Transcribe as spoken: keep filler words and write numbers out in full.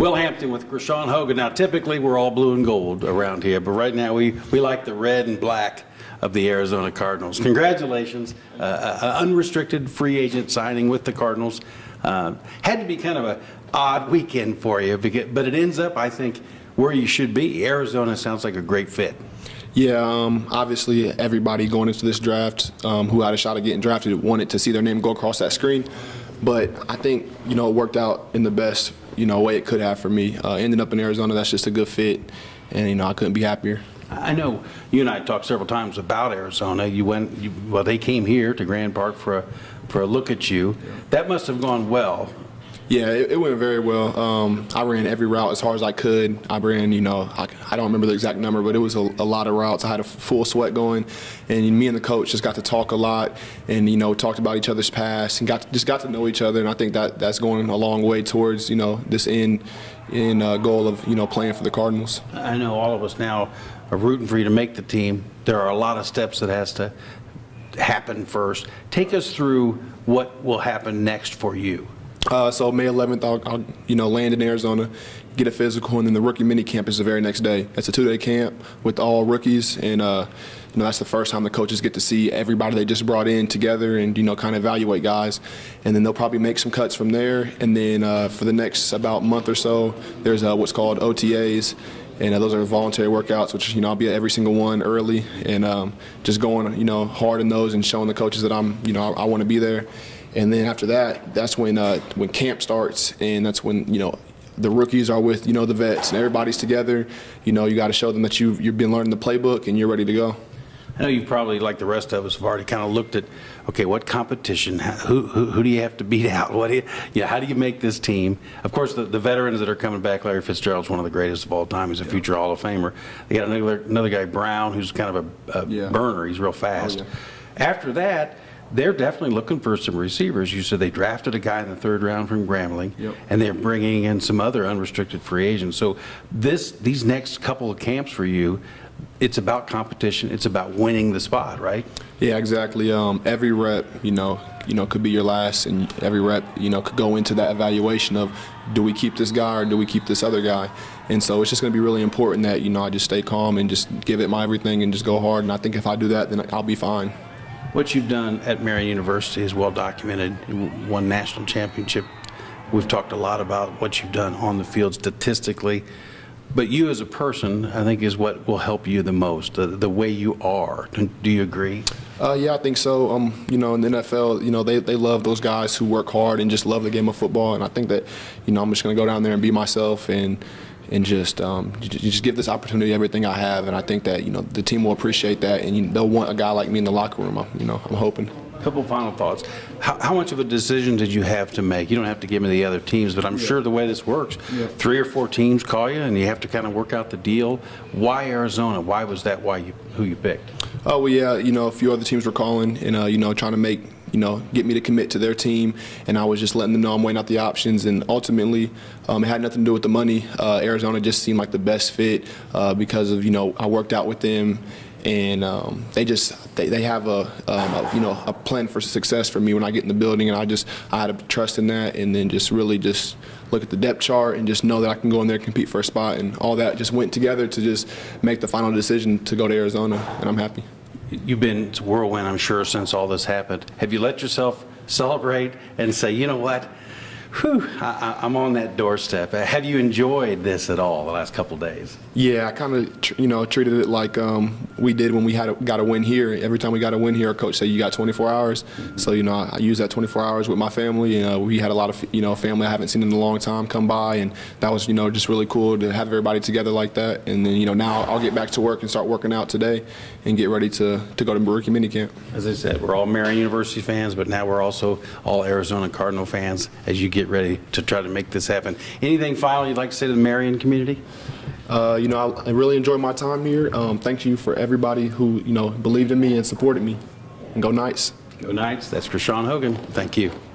Will Hampton with Krishawn Hogan. Now, typically we're all blue and gold around here, but right now we, we like the red and black of the Arizona Cardinals. Congratulations. Uh, an unrestricted free agent signing with the Cardinals. Uh, had to be kind of an odd weekend for you, but it ends up, I think, where you should be. Arizona sounds like a great fit. Yeah, um, obviously everybody going into this draft um, who had a shot at getting drafted wanted to see their name go across that screen. But I think, you know, it worked out in the best, you know, way it could have for me. Uh, ending up in Arizona, that's just a good fit, and, you know, I couldn't be happier. I know you and I talked several times about Arizona. You went, you, well, they came here to Grand Park for a, for a look at you. That must have gone well. Yeah, it, it went very well. Um, I ran every route as hard as I could. I ran, you know, I, I don't remember the exact number, but it was a, a lot of routes. I had a full sweat going, and me and the coach just got to talk a lot, and you know, talked about each other's past, and got to, just got to know each other. And I think that that's going a long way towards, you know, this end, end uh, goal of, you know, playing for the Cardinals. I know all of us now are rooting for you to make the team. There are a lot of steps that has to happen first. Take us through what will happen next for you. Uh, so May eleventh, I'll, I'll you know land in Arizona, get a physical, and then the rookie mini camp is the very next day. It's a two-day camp with all rookies, and uh, you know that's the first time the coaches get to see everybody they just brought in together, and you know kind of evaluate guys, and then they'll probably make some cuts from there. And then uh, for the next about month or so, there's uh, what's called O T As. And uh, those are voluntary workouts, which, you know, I'll be at every single one early, and um, just going, you know, hard in those and showing the coaches that I'm, you know, I, I want to be there. And then after that, that's when uh, when camp starts, and that's when, you know, the rookies are with, you know, the vets, and everybody's together. You know, you got to show them that you've, you've been learning the playbook and you're ready to go. I know you've probably, like the rest of us, have already kind of looked at, okay, what competition, who, who, who do you have to beat out? What do you, yeah, how do you make this team? Of course, the, the veterans that are coming back, Larry Fitzgerald's one of the greatest of all time. He's a future Hall of Famer. They got another, another guy, Brown, who's kind of a, a yeah. burner. He's real fast. Oh, yeah. After that, they're definitely looking for some receivers. You said they drafted a guy in the third round from Grambling, yep. and they're bringing in some other unrestricted free agents. So this, these next couple of camps for you, it's about competition. It's about winning the spot, right? Yeah, exactly. Um, every rep, you know, you know, could be your last, and every rep, you know, could go into that evaluation of, do we keep this guy or do we keep this other guy? And so it's just going to be really important that, you know, I just stay calm and just give it my everything and just go hard. And I think if I do that, then I'll be fine. What you've done at Marian University is well documented. You won national championship. We've talked a lot about what you've done on the field statistically. But you as a person, I think, is what will help you the most, the, the way you are. Do you agree? Uh, yeah, I think so. Um, you know, in the N F L, you know, they, they love those guys who work hard and just love the game of football. And I think that, you know, I'm just going to go down there and be myself and and just um, just give this opportunity everything I have. And I think that, you know, the team will appreciate that, and you, they'll want a guy like me in the locker room. You know, I'm hoping. Couple final thoughts. How, how much of a decision did you have to make? You don't have to give me the other teams, but I'm yeah. sure the way this works, yeah. three or four teams call you, and you have to kind of work out the deal. Why Arizona? Why was that? Why you who you picked? Oh well, yeah. You know, a few other teams were calling, and uh, you know, trying to make, you know, get me to commit to their team, and I was just letting them know I'm weighing out the options. And ultimately, um, it had nothing to do with the money. Uh, Arizona just seemed like the best fit uh, because of, you know, I worked out with them. And um, they just they, they have a, um, a you know a plan for success for me when I get in the building, and I just I had to trust in that, and then just really just look at the depth chart and just know that I can go in there and compete for a spot, and all that just went together to just make the final decision to go to Arizona, and I'm happy. You've been it's a whirlwind, I'm sure, since all this happened. Have you let yourself celebrate and say, you know what? Whew, I, I'm on that doorstep. Have you enjoyed this at all the last couple days? Yeah, I kind of, you know, treated it like um, we did when we had a, got a win here. Every time we got a win here, our coach said, you got twenty-four hours. Mm-hmm. So, you know, I, I used that twenty-four hours with my family. And, uh, we had a lot of, you know, family I haven't seen in a long time come by. And that was, you know, just really cool to have everybody together like that. And then, you know, now I'll get back to work and start working out today and get ready to, to go to rookie minicamp. As I said, we're all Marian University fans, but now we're also all Arizona Cardinal fans as you get ready to try to make this happen. Anything final you'd like to say to the Marian community? Uh, you know, I, I really enjoyed my time here. Um, thank you for everybody who, you know, believed in me and supported me. And go Knights. Go Knights. That's Krishawn Hogan. Thank you.